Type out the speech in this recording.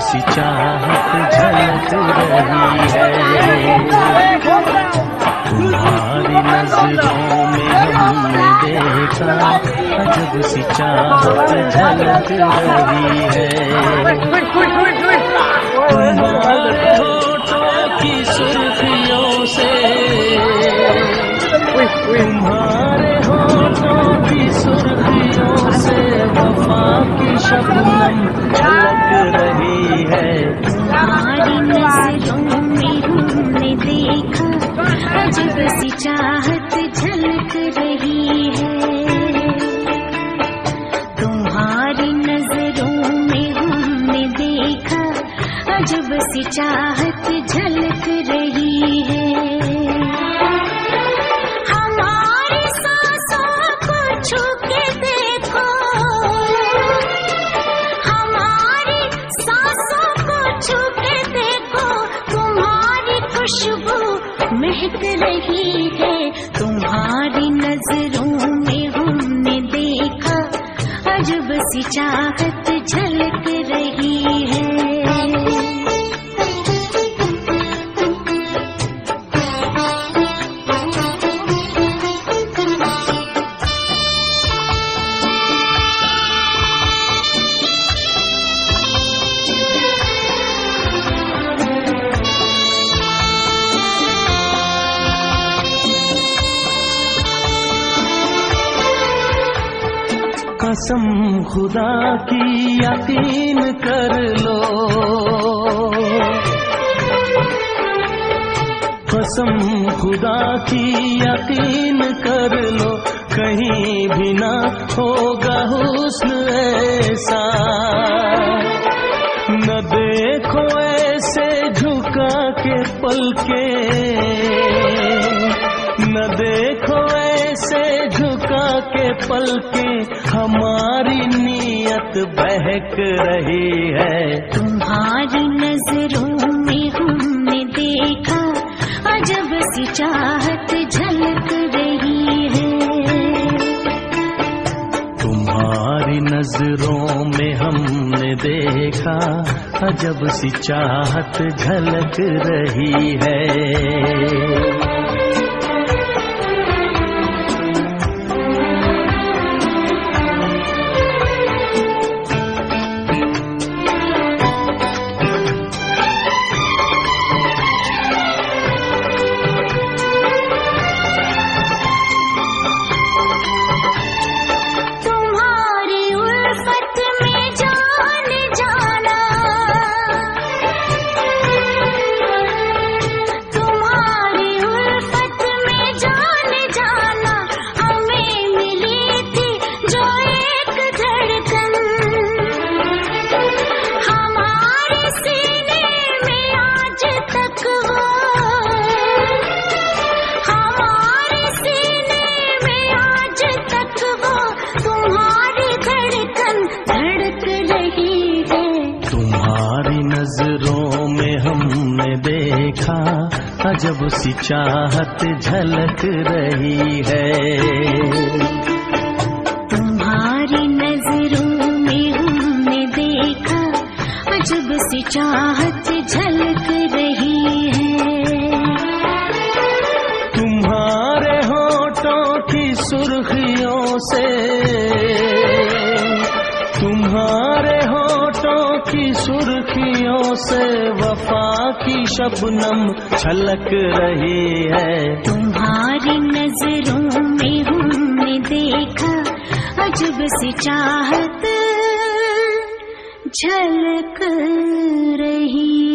सी चाहत झलक रही है। तुम्हारी नजरों में हमने देखा अजब सी चाहत झलक रही है। तुम्हारे होठों की सुर्खियों से, तुम्हारे होठों की सुर्खियों से वफा की शबनम झलक रही है। तुम्हारी नजरों में हमने देखा अजब सी चाहत झलक रही है। तुम्हारी नजरों में हमने देखा अजब सी चाहत झलक रही है। हमारी सांसों को छू के देखो, हमारी सांसों को छू के देखो, तुम्हारी खुशबू महक रही है। तुम्हारी नजरों में हमने देखा अजब सी चाहत झलक रही है। कसम खुदा की यकीन कर लो, कसम खुदा की यकीन कर लो, कहीं भी ना होगा हुस्न ऐसा। न देखो ऐसे झुका के पलके, न देखो ऐसे झुका के पलके, हमारी नीयत बहक रही है। तुम्हारी नजरों में हमने देखा अजब सी चाहत झलक रही है। तुम्हारी नजरों में हमने देखा अजब सी चाहत झलक रही है। नजरों में हमने देखा अजब सी चाहत झलक रही है। तुम्हारी नजरों में हमने देखा अजब सी चाहत झलक रही है। तुम्हारे होठों की सुर्खियों से, तुम्हारे होठों की सुर्खियों से वफा की शबनम छलक रही है। तुम्हारी नजरों में हमने देखा अजब सी चाहत झलक रही